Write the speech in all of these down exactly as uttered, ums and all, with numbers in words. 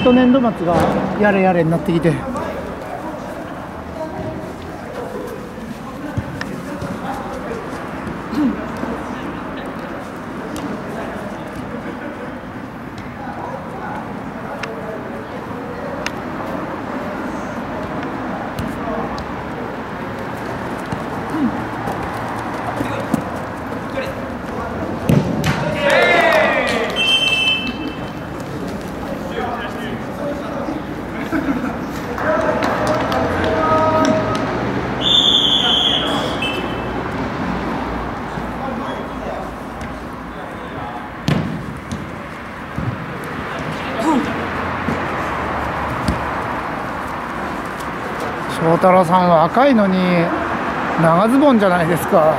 っと年度末がやれやれになってきて。翔太郎さんは赤いのに長ズボンじゃないですか。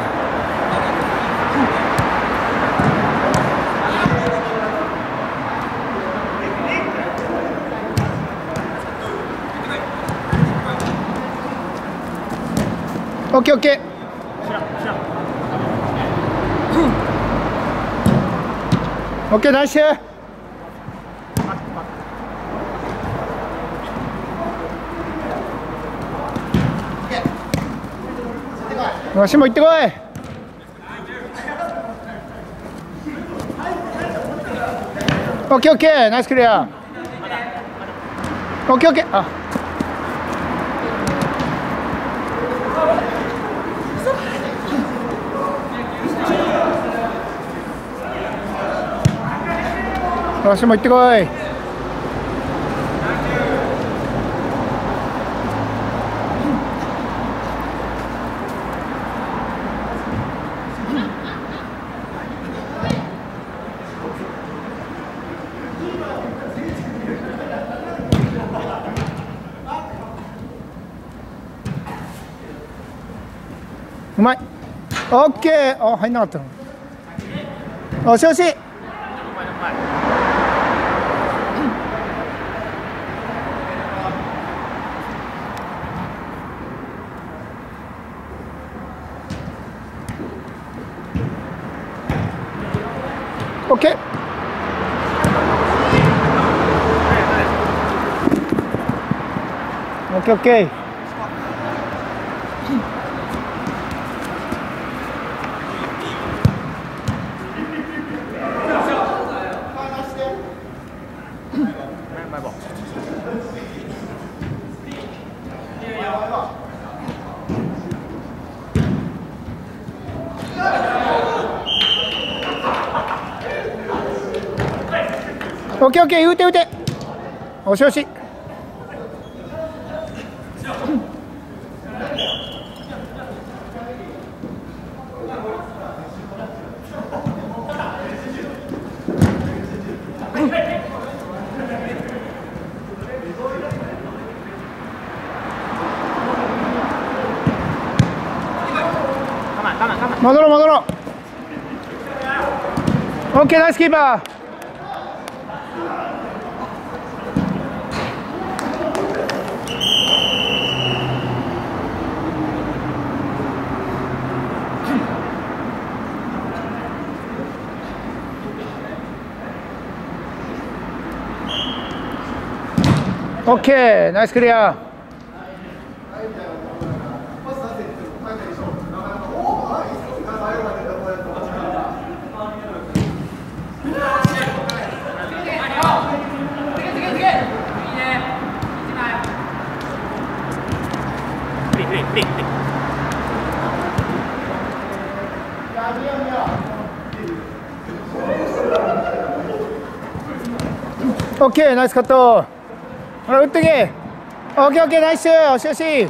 オッケーオッケー。オッケーナイス。わしも行ってこい。オッケーオッケーナイスクリア。オッケーオッケー。あわしも行ってこい。うまい。オッケー。あ、入んなかったの。おしおし。オッケー。オッケーオッケー。オッケーオッケー、打て打て。おしおし。戻ろう戻ろう。オッケーナイスキーパー。オッケーナイスクリア。オッケーナイスカット。ほら打ってけ。オッケーオッケーナイス。おしおし。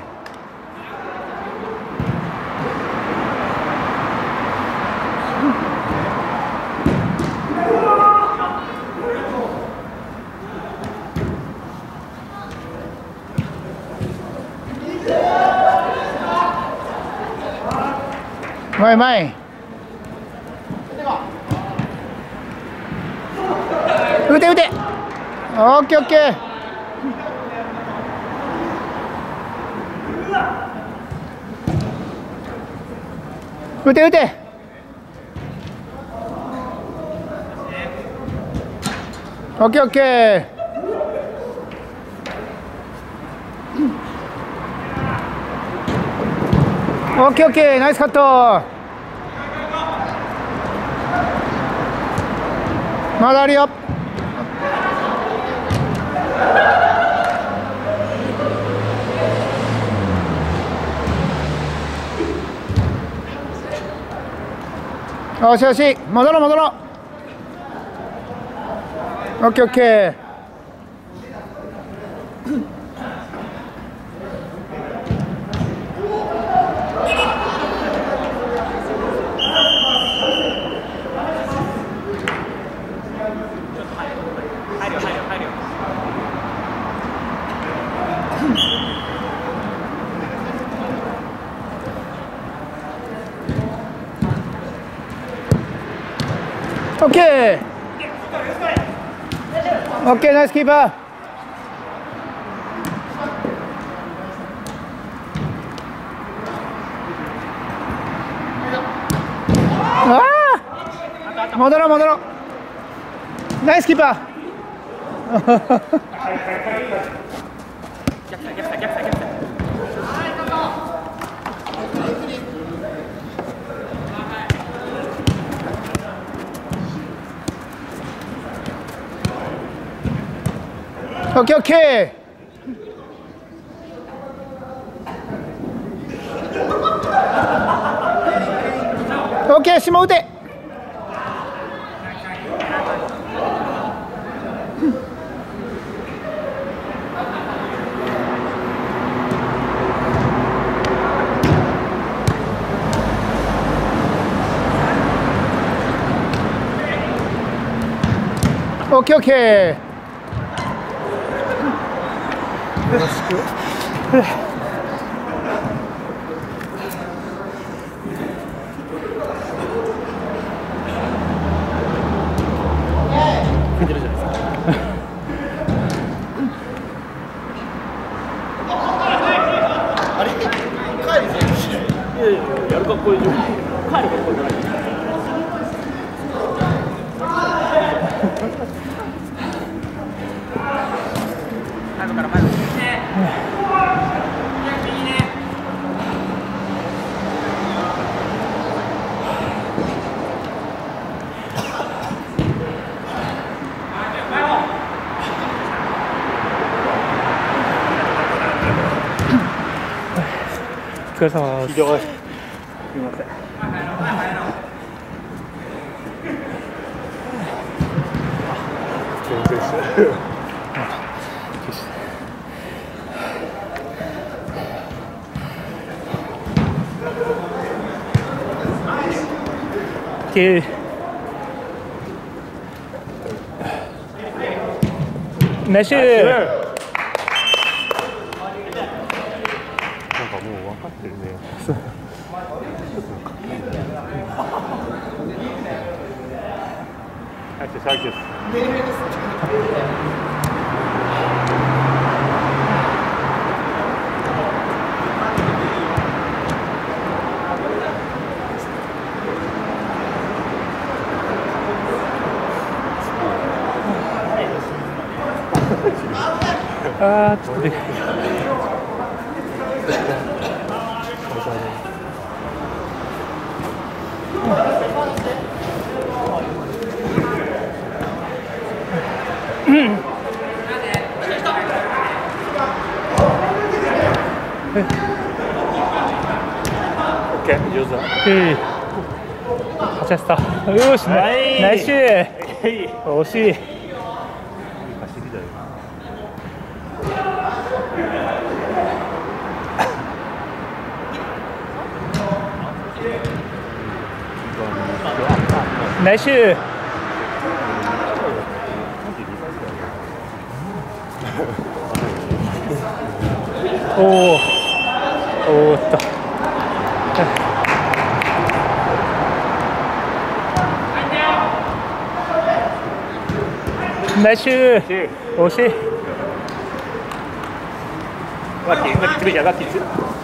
前前。打て打て。オッケーオッケー。打て打て。オッケーオッケー。 オッケーオッケー、ナイスカット。まだあるよ。よしよし、戻ろう戻ろう。オッケーオッケー。オッケー。オッケー、ナイスキーパー。ああ、戻ろう戻ろう。ナイスキーパー。オッケーオッケー。オッケー、下打て。オッケーオッケー。よろしく。 吹いてるじゃないですか。あれ、帰る選手。いやいや、やるかっこいいじゃん。帰るかっこいいじゃない。後から前を。お疲れ様です。すみません。全然してない。오케이. 나이스. 너무 와카트네요. 할수 있어, 할수 있어. 아, 진짜. 오케이, 유저. 오케이. 같이 했어. 요시, 나이스. 오시. 나이스. 오, 오, 또. 나이스. 오시. Guardi, guardi, ti vedi, guardi.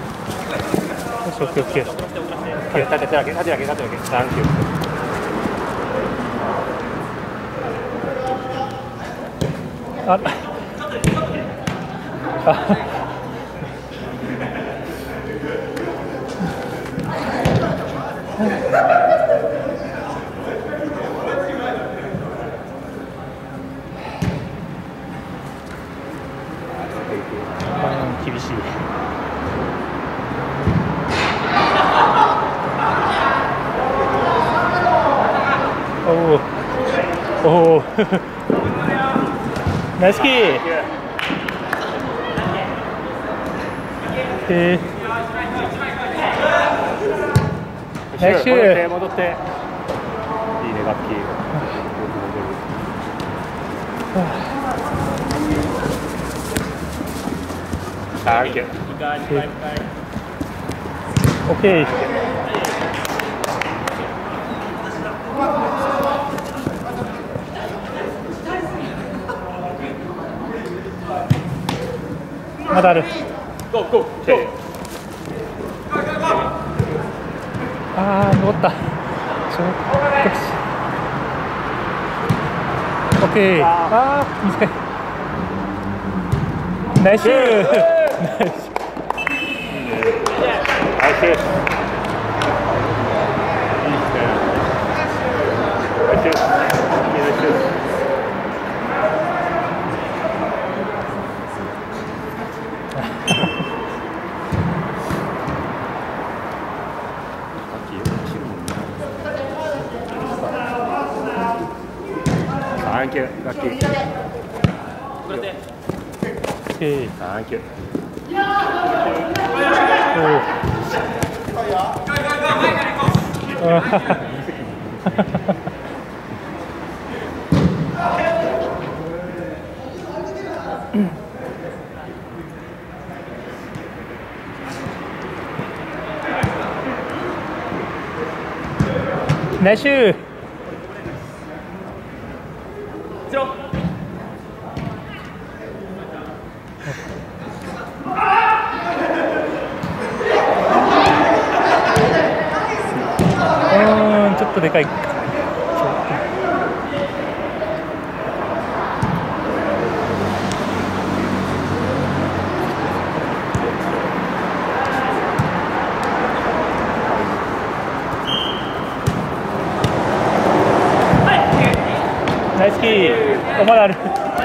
오케이, 오케이. State, state, state, state, state, thank you. 아. 아. 厳しい。おおおおナイスキー。へーナイスシュー。 戻って戻って。いいねガッキー。サンキュー。 オッケー。まだある。 ゴーゴー。 ああ、残った。ちょっとし。オッケー。ああ、短い。ナイスシュー。ナイス。 ナイス。いいですね。ナイス。ナイス。サンキュー、ラッキー。サンキュー。 ナイスシュー。ちょっとでかい。ナイスキー。おまだある。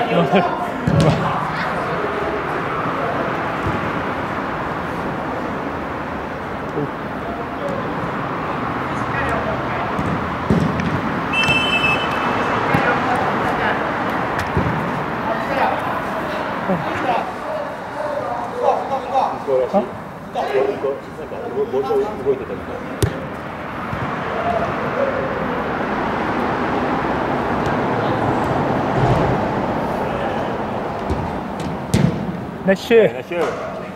ナイスシュー。 ナイスシュー。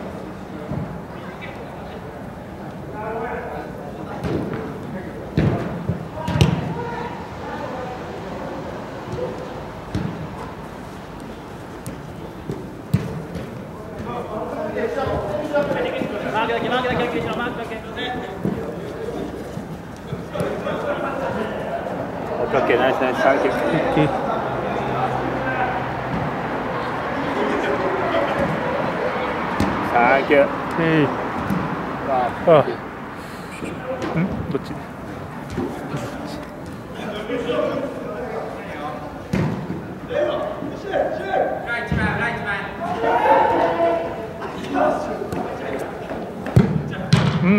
オッケー、ナイスナイス、サンキュー。サンキュー。 ああ。ん？どっち？うん。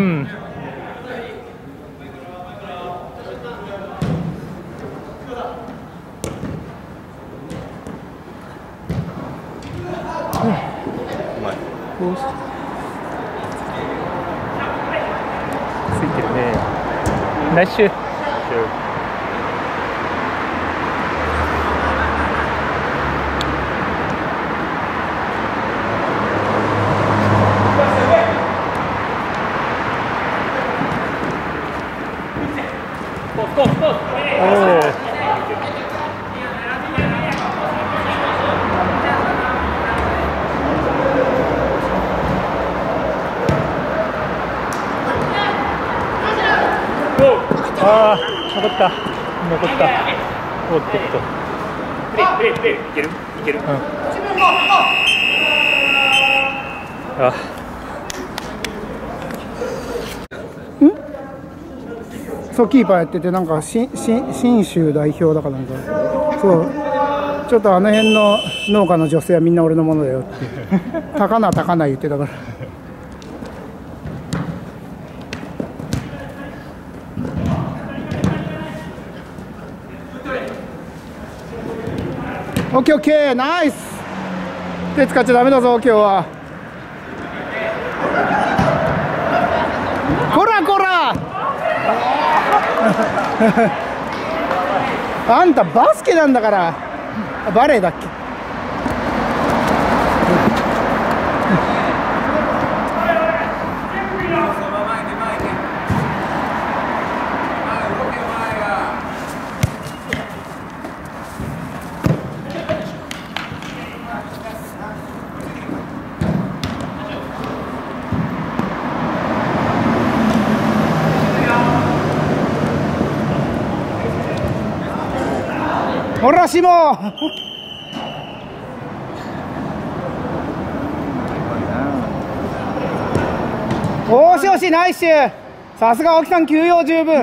ついてるね。ナイスシュー。ああ、残った。残った。おっとっと。 プレイプレイプレイ。いけるいける。うん。 ん？ そうキーパーやってて、なんかしし信州代表だかなんか、そうちょっとあの辺の農家の女性はみんな俺のものだよって高菜高菜言ってたから。オッケーオッケー、ナイス。手使っちゃダメだぞ今日は。こらこらあんたバスケなんだから。バレーだっけ。ほらしもおしおしナイス。さすが青木さん、休養十分。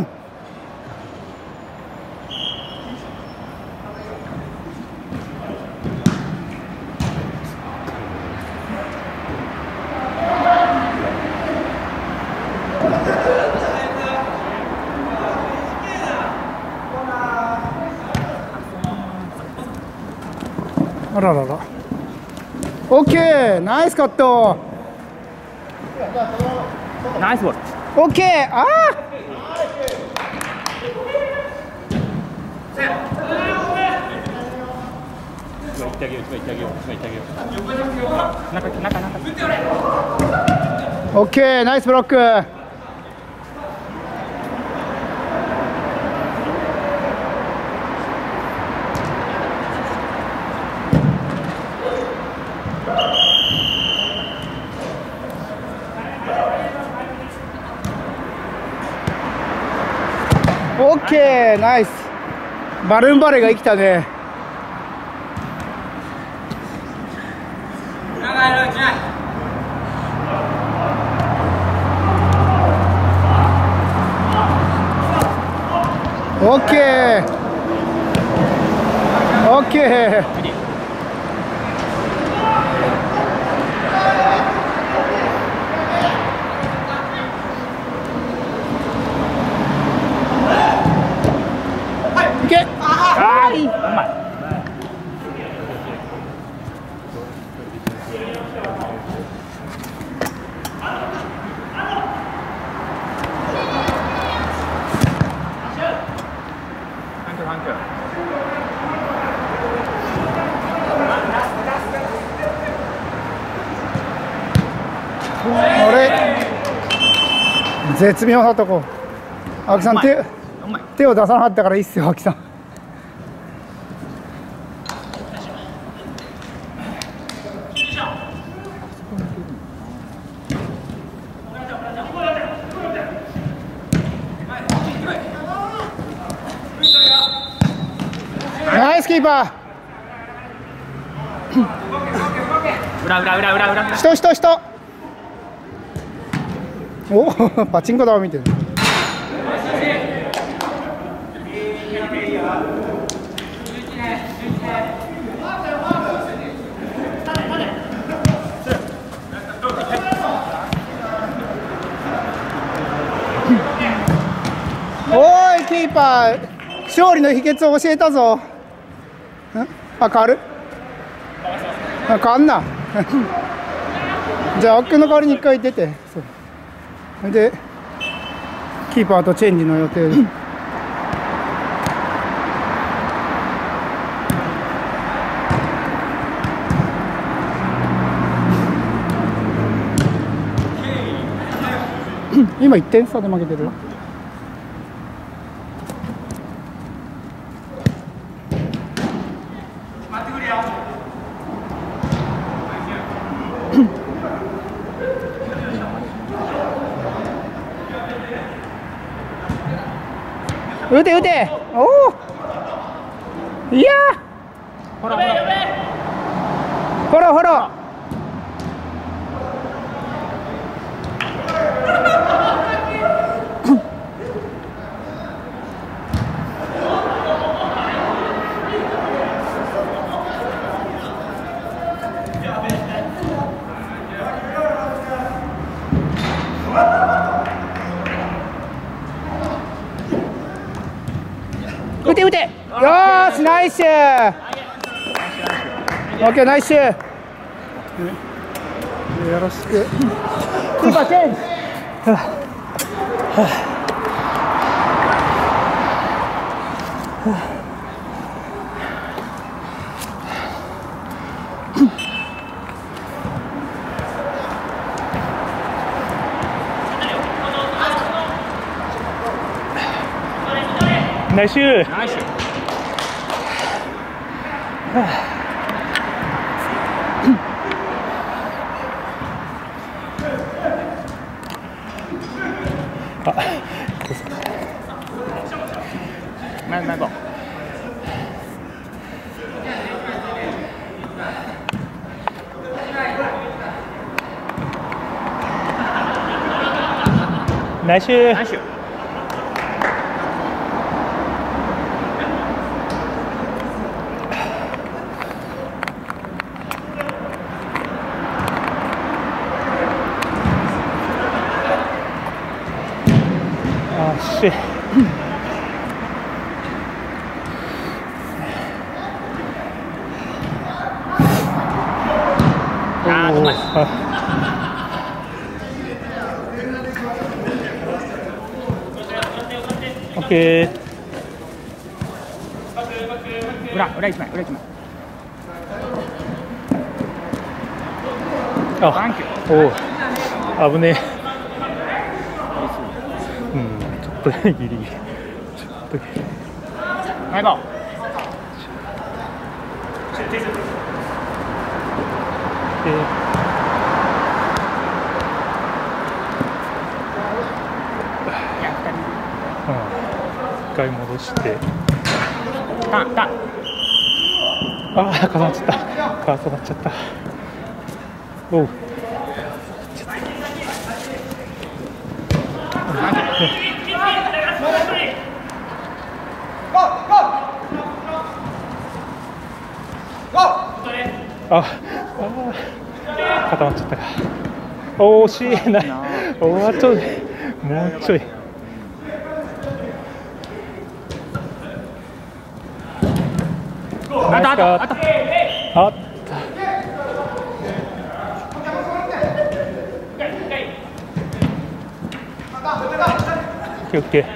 あららら。オッケー、ナイスカット。 ナイスボール。 オッケー。ああ。 行ってあげよう、行ってあげよう、行ってあげよう。中、中、中。 オッケー、ナイスブロック。オッケー、ナイス。バルーンバレーが生きたね。オッケー。オッケー。いけ。あーい。うまい。あれ絶妙なとこ。青木さん手手を出さなかったからいいっすよ青木さん。ナイスキーパー。 裏裏裏裏裏。 人人人。おお、パチンコ玉見てる。おいキーパー、勝利の秘訣を教えたぞ。んあ、変わるあ、変わんなじゃあ青木君の代わりに一回出て、そうそれでキーパーとチェンジの予定で今いってん差で負けてる。打て打て。おお、いやー、ほらほらほらほら。 ーし、ナイス。オッケー、ナイス。よろしく。キーパーチェンジ。 ナイス。ナイス。あ、前前行こう。ナイス。ナイス。しあー、うまい。オッケー。裏、裏一枚、裏一枚。あ、おお、危ねえ。うん、ちょっとギリギリ。ちょっとギリ。前行こう。えーうん、一回戻して。タンタン。ああ、重なっちゃった。重なっちゃった。おう。あ、あ、固まっちゃったか。おー、惜しいな。もうちょい、もうちょい。あった、あった、あった。あった。オッケー、オッケー。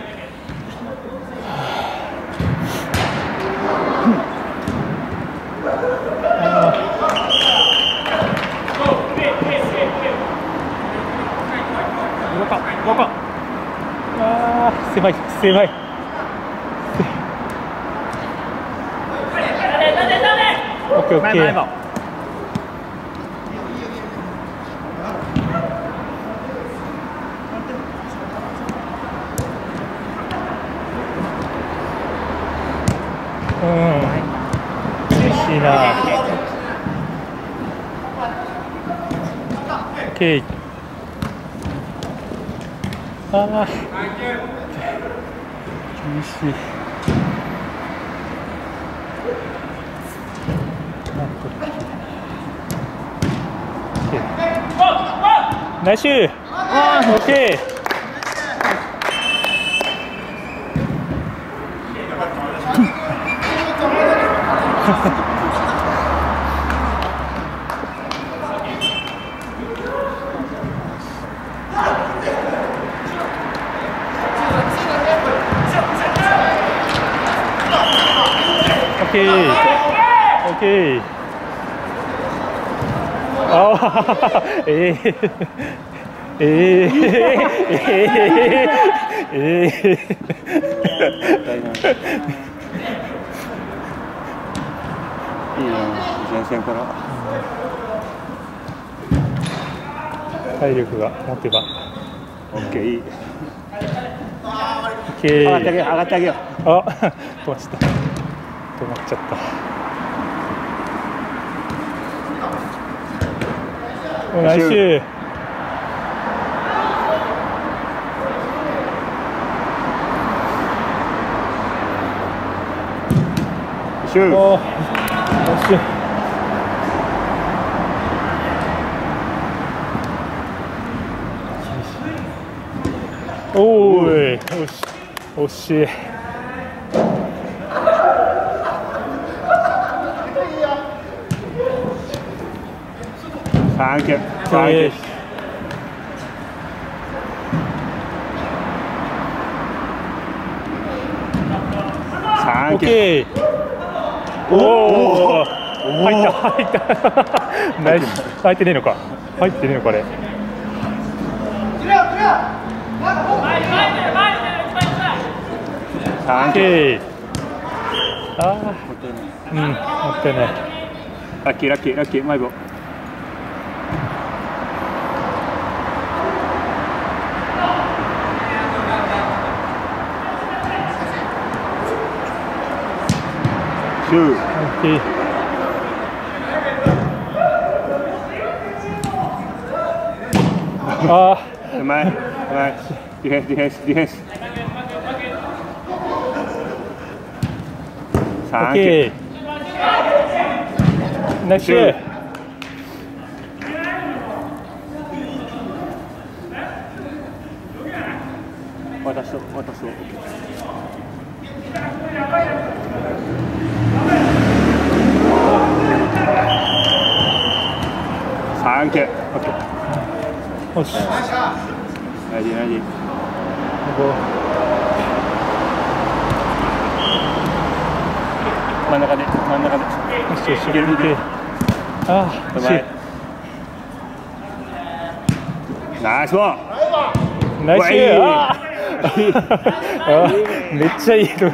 ああ、狭い、狭い。オッケー、オッケー。うん、厳しいな。オッケー。ああ、厳しい。ナイス。オッケー。オッケー。オッケー。ああ、ええええええええいいな、前線から体力が持てば。オッケー、いい。オッケー。上がってあげよう、上がってあげよう。あ、飛ばした。止まっちゃった。ナイス。シュー。おー、惜しい。おーい、よし、惜しい。 サンキューサンキュー。サンキュー。おお、入った入ったナイス。入ってねえのか、入ってねえのかあれ。サンキュー。ああ、うん、もったいない。ラッキーラッキーラッキー、マイボー。シュー。ああ、うまいうまい。ディフェンスディフェンスディフェンス。サンキュー。ナイスシュー。渡そう渡そう。サンキュー。オッケー。よし。ナイディナイディ。真ん中で真ん中で。よしよし。いけるいける。ああ、うまい。ナイスボール。ナイスシュー。ああ、めっちゃいいの。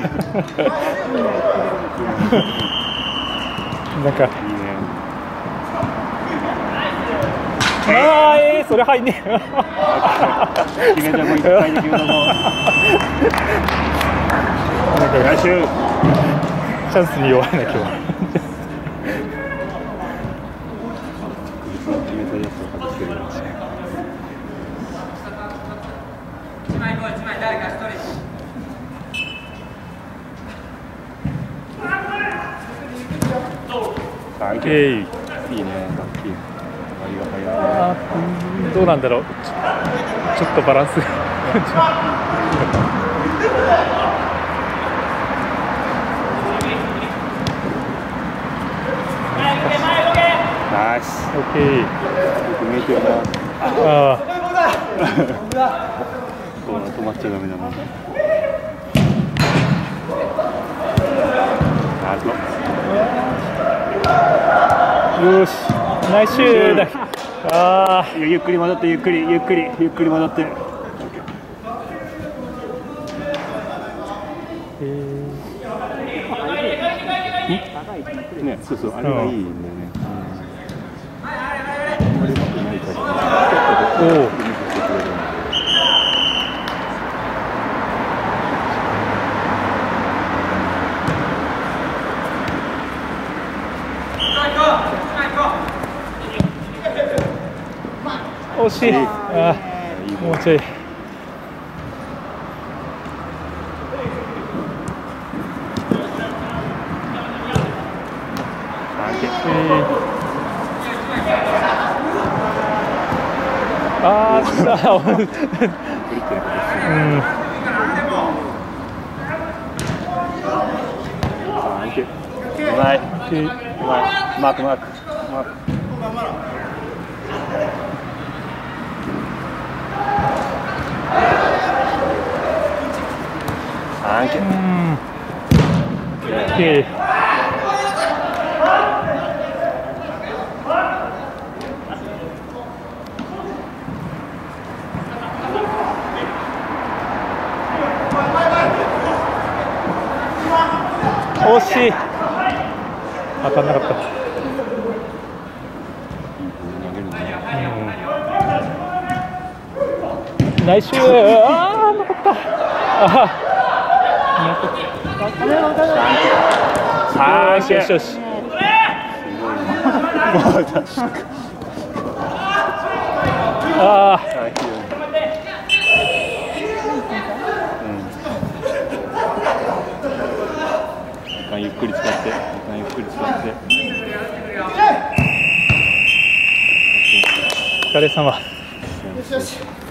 なんか。いいね。ああ、ええ、それ入んねえ。決めてもいっぱいで決めても。なんか来週チャンスに弱いな今日。決めたやつを外してるんですよ。一枚一枚誰か一人。サンキュー。いいね、ラッキー。あー、どうなんだろう。ちょ、ちょっとバランスがナイス。オッケー。よく見えてるな。ああ。止まっちゃダメだもん。なるほど。よし。ナイスシューだ。ああ、ゆっくり戻ってゆっくりゆっくりゆっくり戻って。ね、そうそう、あれがいいんだよね。あんまりうまくないから。おお。惜しい。ああ、もうちょい。ああ、した。うん。うまい。うまい。マークマーク。マーク。サンキュー。オッケー。惜しい。当たんなかった。うん、ナイスシュー。ああ、残った。ああ、よしよしよし。ああ。ゆっくり使って、ゆっくり使って。お疲れ様。よしよし。